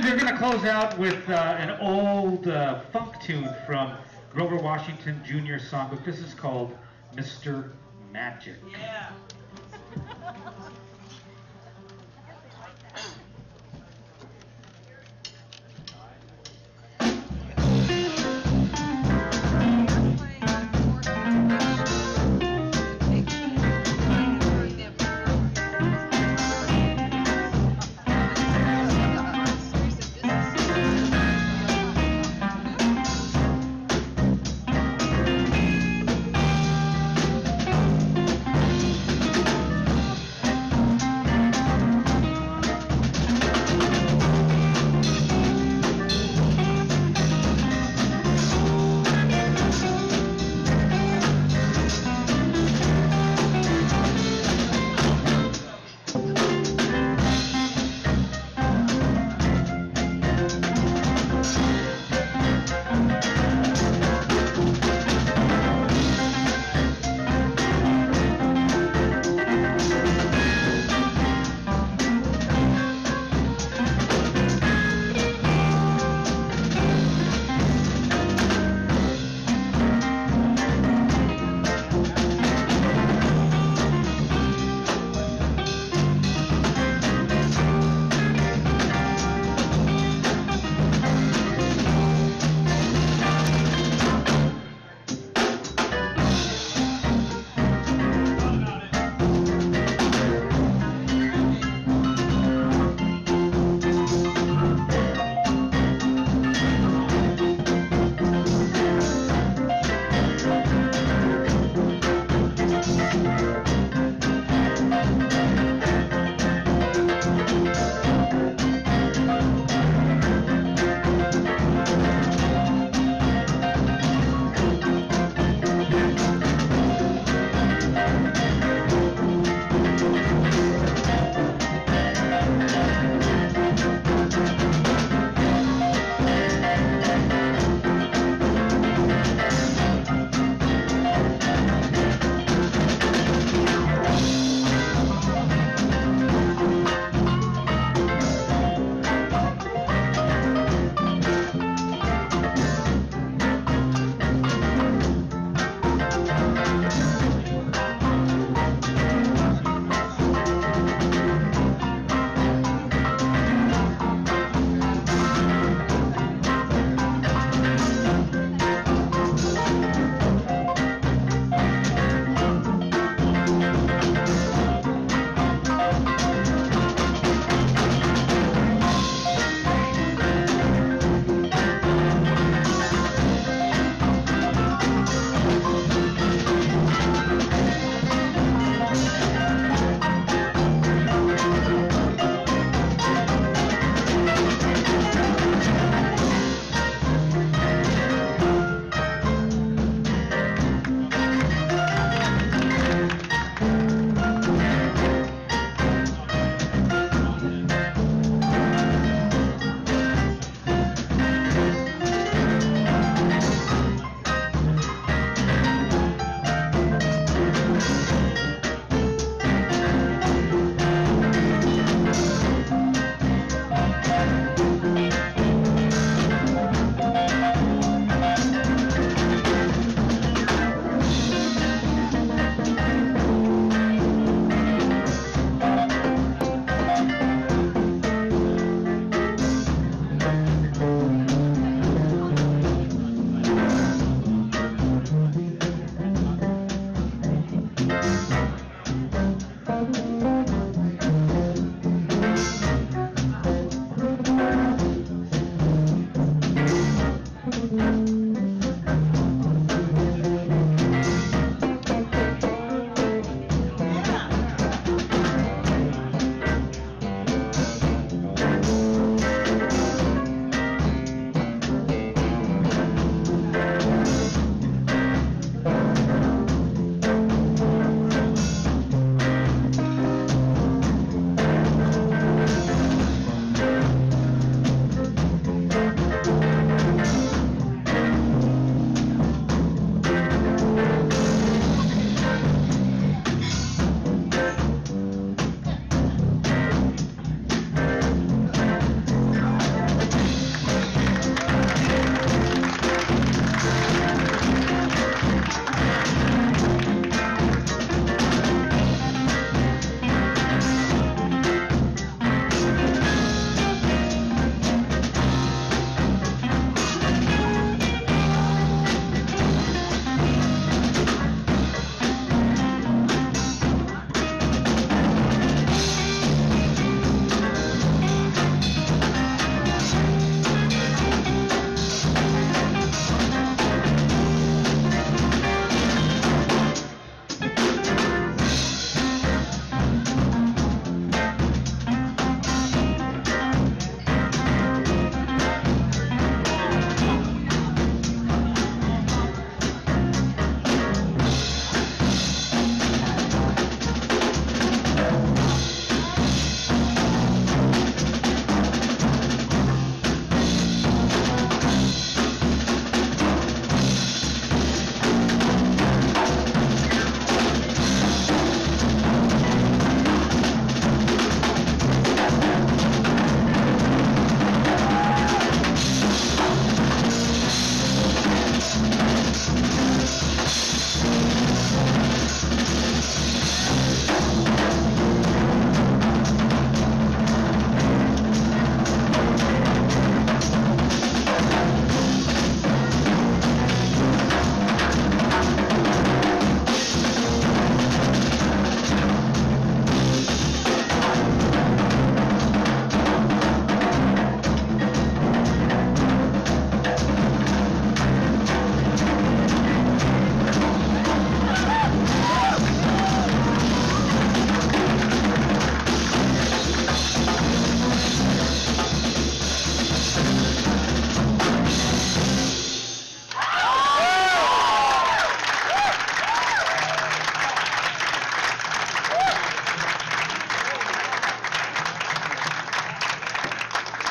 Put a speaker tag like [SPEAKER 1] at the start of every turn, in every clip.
[SPEAKER 1] we're going to close out with an old funk tune from Grover Washington Jr. songbook. This is called Mr. Magic.
[SPEAKER 2] Yeah.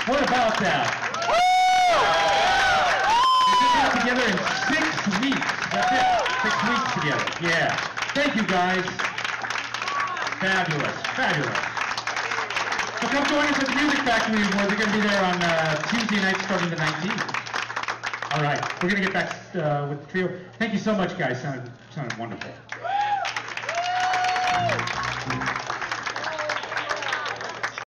[SPEAKER 1] What about that? We just got together in 6 weeks. That's it. 6 weeks together. Yeah. Thank you, guys. Fabulous. Fabulous. So come join us at the Music Factory. We're going to be there on Tuesday night starting the 19th. All right. We're going to get back with the trio. Thank you so much, guys. Sounded wonderful.